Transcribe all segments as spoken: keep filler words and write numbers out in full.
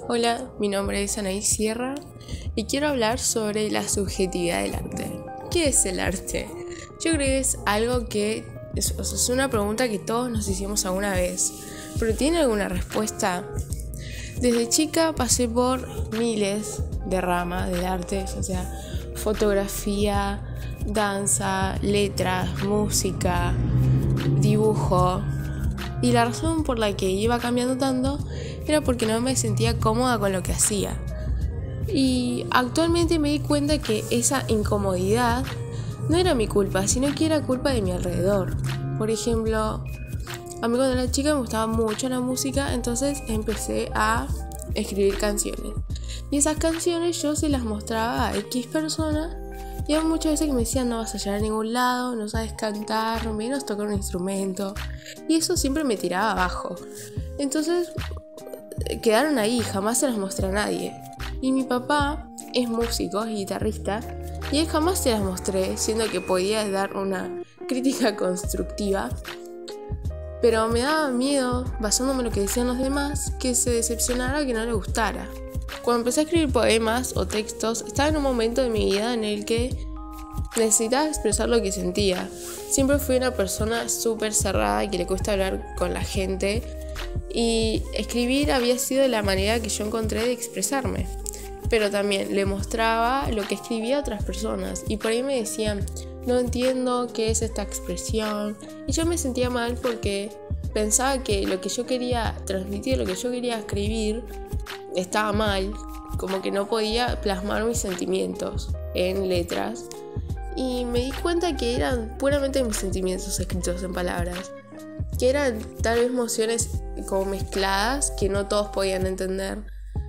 Hola, mi nombre es Anaí Sierra y quiero hablar sobre la subjetividad del arte. ¿Qué es el arte? Yo creo que es algo que es, o sea, es una pregunta que todos nos hicimos alguna vez, pero ¿tiene alguna respuesta? Desde chica pasé por miles de ramas del arte, o sea, fotografía, danza, letras, música, dibujo. Y la razón por la que iba cambiando tanto era porque no me sentía cómoda con lo que hacía. Y actualmente me di cuenta que esa incomodidad no era mi culpa, sino que era culpa de mi alrededor. Por ejemplo, a mí cuando era chica me gustaba mucho la música, entonces empecé a escribir canciones. Y esas canciones yo se las mostraba a X personas. Y hay muchas veces que me decían: no vas a llegar a ningún lado, no sabes cantar, menos tocar un instrumento. Y eso siempre me tiraba abajo. Entonces quedaron ahí, jamás se las mostré a nadie. Y mi papá es músico, es guitarrista, y él jamás se las mostré, siendo que podía dar una crítica constructiva. Pero me daba miedo, basándome en lo que decían los demás, que se decepcionara o que no le gustara. Cuando empecé a escribir poemas o textos, estaba en un momento de mi vida en el que necesitaba expresar lo que sentía. Siempre fui una persona súper cerrada y que le cuesta hablar con la gente, y escribir había sido la manera que yo encontré de expresarme. Pero también le mostraba lo que escribía a otras personas, y por ahí me decían: no entiendo qué es esta expresión. Y yo me sentía mal porque pensaba que lo que yo quería transmitir, lo que yo quería escribir, estaba mal, como que no podía plasmar mis sentimientos en letras. Y me di cuenta que eran puramente mis sentimientos escritos en palabras, que eran tal vez emociones como mezcladas que no todos podían entender.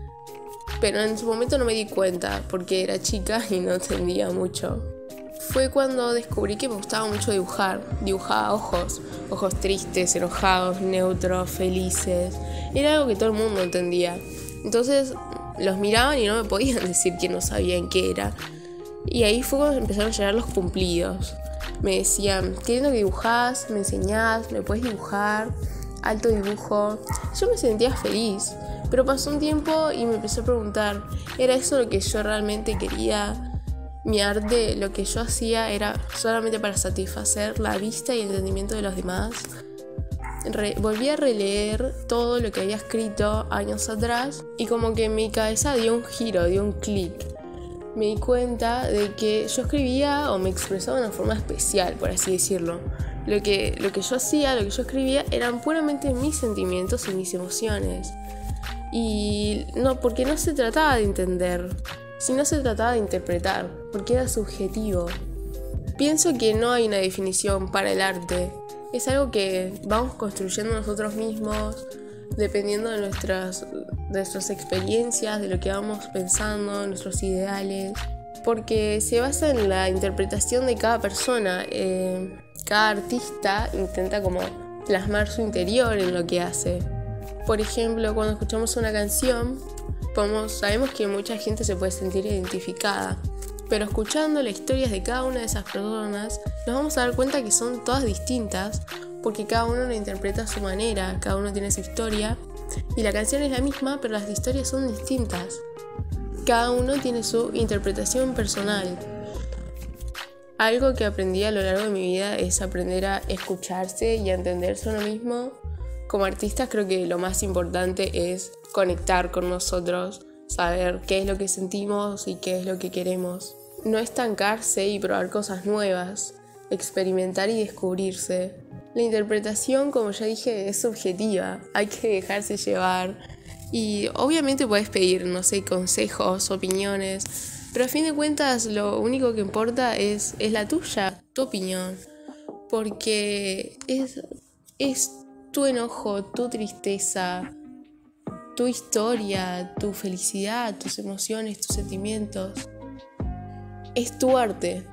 Pero en su momento no me di cuenta porque era chica y no entendía mucho. Fue cuando descubrí que me gustaba mucho dibujar. Dibujaba ojos, ojos tristes, enojados, neutros, felices. Era algo que todo el mundo entendía. Entonces los miraban y no me podían decir que no sabían qué era. Y ahí fue cuando empezaron a llegar los cumplidos. Me decían: qué lindo que dibujás, me enseñás, me puedes dibujar, alto dibujo. Yo me sentía feliz, pero pasó un tiempo y me empecé a preguntar: ¿era eso lo que yo realmente quería? Mi arte, lo que yo hacía, era solamente para satisfacer la vista y el entendimiento de los demás. Re- volví a releer todo lo que había escrito años atrás y como que mi cabeza dio un giro, dio un clic. Me di cuenta de que yo escribía o me expresaba de una forma especial, por así decirlo. Lo que, lo que yo hacía, lo que yo escribía, eran puramente mis sentimientos y mis emociones. Y no, porque no se trataba de entender, sino se trataba de interpretar, porque era subjetivo. Pienso que no hay una definición para el arte. Es algo que vamos construyendo nosotros mismos, dependiendo de nuestras, de nuestras experiencias, de lo que vamos pensando, nuestros ideales, porque se basa en la interpretación de cada persona. Eh, cada artista intenta como plasmar su interior en lo que hace. Por ejemplo, cuando escuchamos una canción, podemos, sabemos que mucha gente se puede sentir identificada, pero escuchando las historias de cada una de esas personas, nos vamos a dar cuenta que son todas distintas, porque cada uno la interpreta a su manera, cada uno tiene su historia, y la canción es la misma, pero las historias son distintas. Cada uno tiene su interpretación personal. Algo que aprendí a lo largo de mi vida es aprender a escucharse y a entenderse a uno mismo. Como artistas creo que lo más importante es conectar con nosotros, saber qué es lo que sentimos y qué es lo que queremos. No estancarse y probar cosas nuevas, experimentar y descubrirse. La interpretación, como ya dije, es subjetiva, hay que dejarse llevar. Y obviamente puedes pedir, no sé, consejos, opiniones, pero a fin de cuentas lo único que importa es, es la tuya, tu opinión. Porque es, es tu enojo, tu tristeza, tu historia, tu felicidad, tus emociones, tus sentimientos. Es tu arte.